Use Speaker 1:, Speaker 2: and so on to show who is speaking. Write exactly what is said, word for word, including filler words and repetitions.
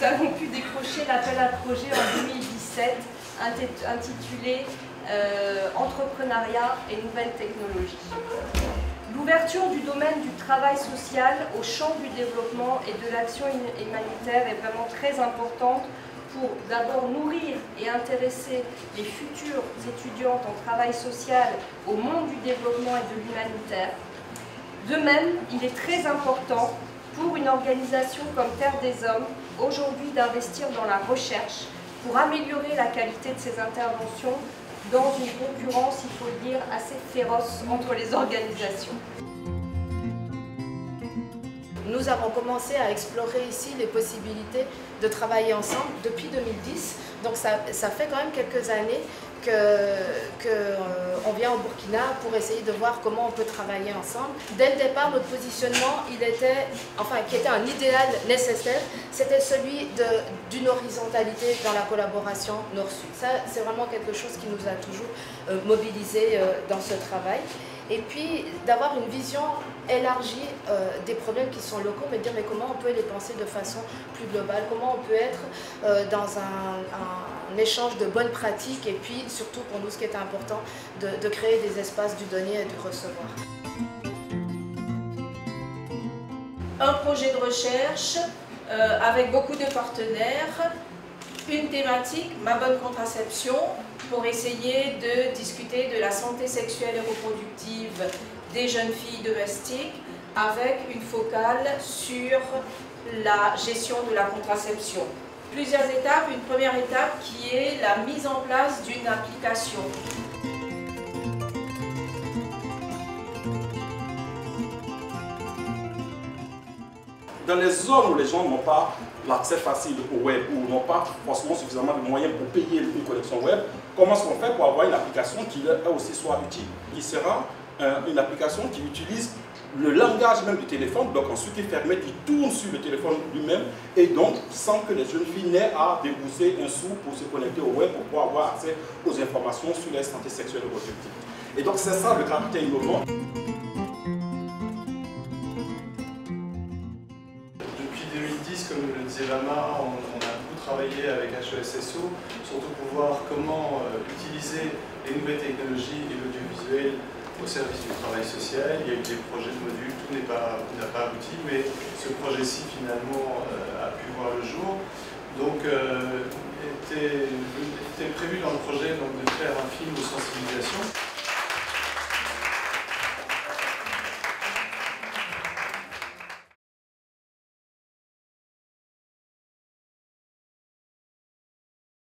Speaker 1: avons pu décrocher l'appel à projet en deux mille dix-sept intitulé euh, Entrepreneuriat et nouvelles technologies. L'ouverture du domaine du travail social au champ du développement et de l'action humanitaire est vraiment très importante pour d'abord nourrir et intéresser les futures étudiantes en travail social au monde du développement et de l'humanitaire. De même, il est très important pour une organisation comme Terre des Hommes aujourd'hui d'investir dans la recherche pour améliorer la qualité de ses interventions dans une concurrence, il faut le dire, assez féroce entre les organisations.
Speaker 2: Nous avons commencé à explorer ici les possibilités de travailler ensemble depuis deux mille dix. Donc ça, ça fait quand même quelques années qu'on que, euh, vient au Burkina pour essayer de voir comment on peut travailler ensemble. Dès le départ, notre positionnement, il était, enfin, qui était un idéal nécessaire, c'était celui d'une horizontalité dans la collaboration Nord-Sud. Ça, c'est vraiment quelque chose qui nous a toujours euh, mobilisés euh, dans ce travail. Et puis d'avoir une vision élargie euh, des problèmes qui sont locaux, mais de dire mais comment on peut les penser de façon plus globale, comment on peut être euh, dans un, un, un échange de bonnes pratiques et puis surtout pour nous ce qui est important, de, de créer des espaces du donner et du recevoir.
Speaker 3: Un projet de recherche euh, avec beaucoup de partenaires, une thématique, ma bonne contraception, pour essayer de discuter de la santé sexuelle et reproductive des jeunes filles domestiques avec une focale sur la gestion de la contraception. Plusieurs étapes, une première étape qui est la mise en place d'une application.
Speaker 4: Dans les zones où les gens n'ont pas l'accès facile au web ou n'ont pas forcément suffisamment de moyens pour payer une connexion web, comment est-ce qu'on fait pour avoir une application qui elle aussi soit utile? Il sera euh, une application qui utilise le langage même du téléphone, donc ensuite il permet qu'il tourne sur le téléphone lui-même et donc sans que les jeunes filles n'aient à débourser un sou pour se connecter au web pour pouvoir avoir accès aux informations sur leur santé sexuelle et reproductive. Et donc c'est ça le caractère innovant.
Speaker 5: Comme le disait Lama, on, on a beaucoup travaillé avec H E S S O, surtout pour voir comment euh, utiliser les nouvelles technologies et l'audiovisuel au service du travail social. Il y a eu des projets de modules, tout n'a pas, pas abouti, mais ce projet-ci finalement euh, a pu voir le jour. Donc euh, il était, était prévu dans le projet donc, de faire un film de sensibilisation.